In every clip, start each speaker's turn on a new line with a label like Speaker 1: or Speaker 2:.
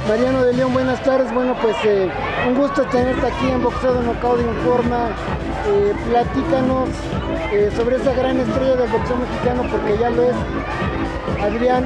Speaker 1: Mariano de León, buenas tardes. Bueno, pues un gusto tenerte aquí en Boxeo de Knockout Informa. Platícanos sobre esa gran estrella del boxeo mexicano, porque ya lo es, Adrián.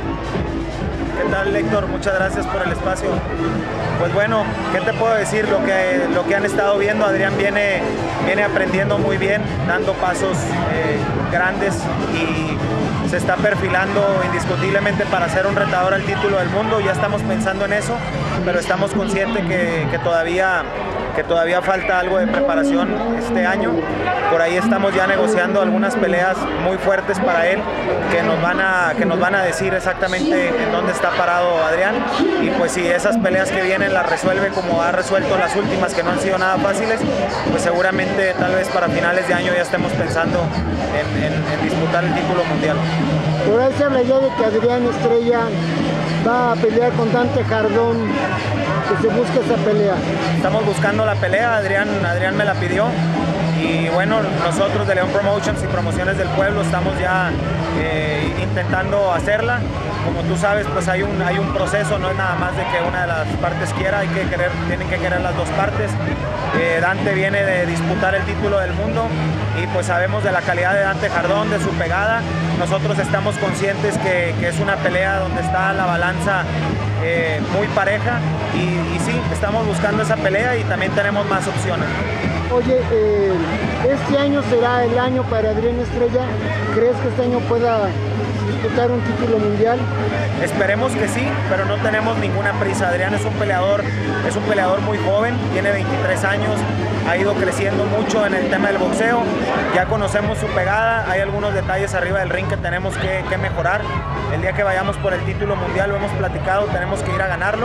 Speaker 2: ¿Qué tal, Héctor? Muchas gracias por el espacio. Pues bueno, ¿qué te puedo decir? Lo que han estado viendo, Adrián viene aprendiendo muy bien, dando pasos grandes y se está perfilando indiscutiblemente para ser un retador al título del mundo. Ya estamos pensando en eso, pero estamos conscientes que todavía falta algo de preparación este año. Por ahí estamos ya negociando algunas peleas muy fuertes para él que nos van a decir exactamente en dónde está parado Adrián, y pues si esas peleas que vienen las resuelve como ha resuelto las últimas, que no han sido nada fáciles, pues seguramente tal vez para finales de año ya estemos pensando en disputar el título mundial.
Speaker 1: Por ahí se habla ya de que Adrián Estrella va a pelear con Dante Jardón, que se busque esa pelea.
Speaker 2: Estamos buscando la pelea, Adrián me la pidió, y bueno, nosotros de León Promotions y Promociones del Pueblo estamos ya intentando hacerla. Como tú sabes, pues hay un proceso, no es nada más de que una de las partes quiera, tienen que querer las dos partes. Dante viene de disputar el título del mundo y pues sabemos de la calidad de Dante Jardón, de su pegada. Nosotros estamos conscientes que es una pelea donde está la balanza muy pareja y sí, estamos buscando esa pelea y también tenemos más opciones.
Speaker 1: Oye, ¿este año será el año para Adrián Estrella? ¿Crees que este año pueda disputar un título mundial?
Speaker 2: Esperemos que sí, pero no tenemos ninguna prisa. Adrián es un peleador muy joven, tiene 23 años, ha ido creciendo mucho en el tema del boxeo, ya conocemos su pegada, hay algunos detalles arriba del ring que tenemos que mejorar. El día que vayamos por el título mundial, lo hemos platicado, tenemos que ir a ganarlo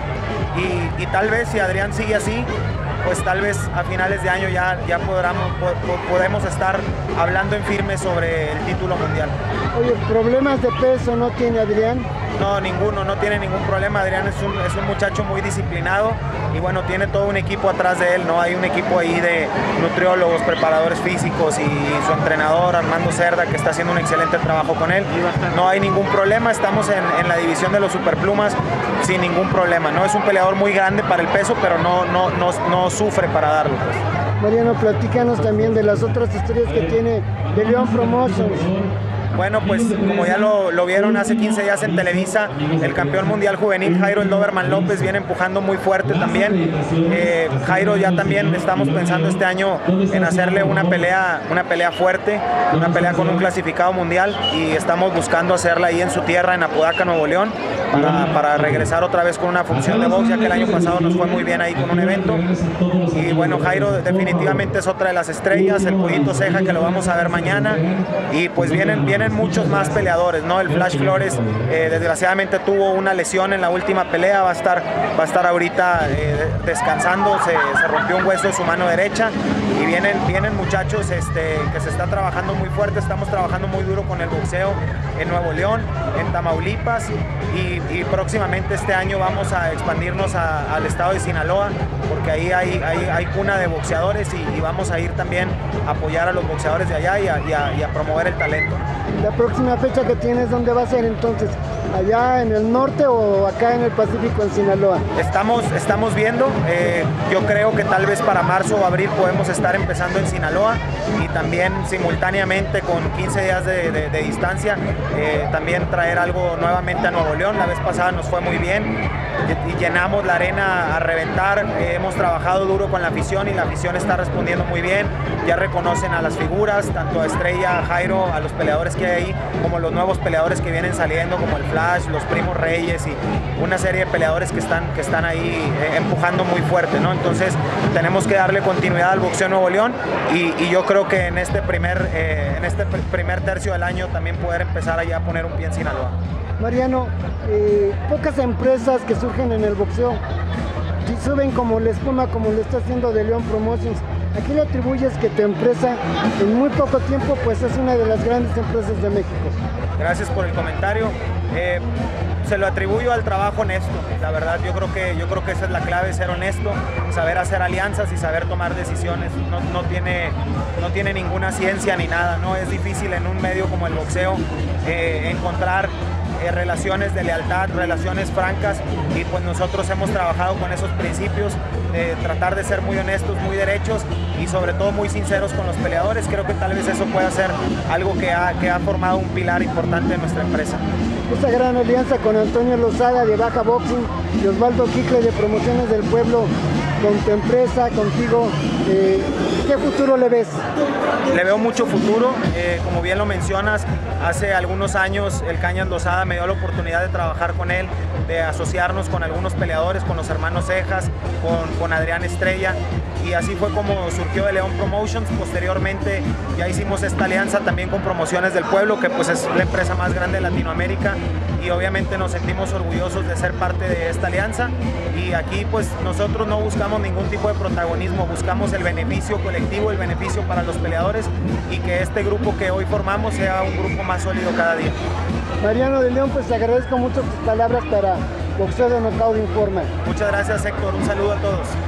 Speaker 2: y tal vez si Adrián sigue así, pues tal vez a finales de año ya podemos estar hablando en firme sobre el título mundial.
Speaker 1: Oye, ¿problemas de peso no tiene Adrián?
Speaker 2: No, ninguno, no tiene ningún problema. Adrián es un muchacho muy disciplinado y bueno, tiene todo un equipo atrás de él, ¿no? Hay un equipo ahí de nutriólogos, preparadores físicos y su entrenador Armando Cerda, que está haciendo un excelente trabajo con él. No hay ningún problema, estamos en la división de los superplumas sin ningún problema, ¿no? Es un peleador muy grande para el peso, pero no sufre para darlo, pues.
Speaker 1: Mariano, platícanos también de las otras historias que tiene de León Promotions.
Speaker 2: Bueno, pues como ya lo vieron hace 15 días en Televisa, el campeón mundial juvenil Jairo el Doberman López viene empujando muy fuerte también. Jairo ya también estamos pensando este año en hacerle una pelea fuerte, una pelea con un clasificado mundial, y estamos buscando hacerla ahí en su tierra, en Apodaca, Nuevo León, para regresar otra vez con una función de box, ya que el año pasado nos fue muy bien ahí con un evento. Y bueno, Jairo definitivamente es otra de las estrellas, el Pollito Ceja, que lo vamos a ver mañana, y pues vienen muchos más peleadores, ¿no? El Flash Flores desgraciadamente tuvo una lesión en la última pelea, va a estar ahorita descansando, se rompió un hueso de su mano derecha, y vienen muchachos que se está trabajando muy fuerte. Estamos trabajando muy duro con el boxeo en Nuevo León, en Tamaulipas, y próximamente este año vamos a expandirnos al estado de Sinaloa, porque ahí hay cuna de boxeadores, y vamos a ir también a apoyar a los boxeadores de allá y a promover el talento.
Speaker 1: La próxima fecha que tienes, ¿dónde va a ser entonces? ¿Allá en el norte o acá en el Pacífico, en Sinaloa?
Speaker 2: Estamos viendo, yo creo que tal vez para marzo o abril podemos estar empezando en Sinaloa, y también simultáneamente con 15 días de distancia también traer algo nuevamente a Nuevo León. La vez pasada nos fue muy bien y llenamos la arena a reventar. Hemos trabajado duro con la afición y la afición está respondiendo muy bien. Ya reconocen a las figuras, tanto a Estrella, a Jairo, a los peleadores que hay ahí, como los nuevos peleadores que vienen saliendo, como el Flash, los Primos Reyes y una serie de peleadores que están ahí empujando muy fuerte, ¿no? Entonces tenemos que darle continuidad al boxeo Nuevo León, y yo creo que en este primer tercio del año también poder empezar allá a poner un pie en Sinaloa.
Speaker 1: Mariano, pocas empresas que surgen en el boxeo suben como la espuma, como lo está haciendo de León Promotions. ¿A qué le atribuyes que tu empresa en muy poco tiempo pues es una de las grandes empresas de México?
Speaker 2: Gracias por el comentario. Se lo atribuyo al trabajo honesto. La verdad, yo creo que esa es la clave, ser honesto, saber hacer alianzas y saber tomar decisiones. No tiene ninguna ciencia ni nada, ¿no? Es difícil en un medio como el boxeo encontrar relaciones de lealtad, relaciones francas, y pues nosotros hemos trabajado con esos principios, tratar de ser muy honestos, muy derechos y sobre todo muy sinceros con los peleadores. Creo que tal vez eso pueda ser algo que ha formado un pilar importante de nuestra empresa.
Speaker 1: Esta gran alianza con Antonio Lozada de Baja Boxing y Osvaldo Quicle de Promociones del Pueblo, con tu empresa, contigo, ¿qué futuro le ves?
Speaker 2: Le veo mucho futuro, como bien lo mencionas, hace algunos años el Cañas Lozada me dio la oportunidad de trabajar con él, de asociarnos con algunos peleadores, con los hermanos Cejas, con Adrián Estrella, y así fue como surgió de León Promotions. Posteriormente ya hicimos esta alianza también con Promociones del Pueblo, que pues es la empresa más grande de Latinoamérica, y obviamente nos sentimos orgullosos de ser parte de esta alianza. Y aquí pues nosotros no buscamos ningún tipo de protagonismo, buscamos el beneficio colectivo, el beneficio para los peleadores, y que este grupo que hoy formamos sea un grupo más sólido cada día.
Speaker 1: Mariano de León, pues te agradezco mucho tus palabras para Boxeo de Knockout Informa.
Speaker 2: Muchas gracias, Héctor, un saludo a todos.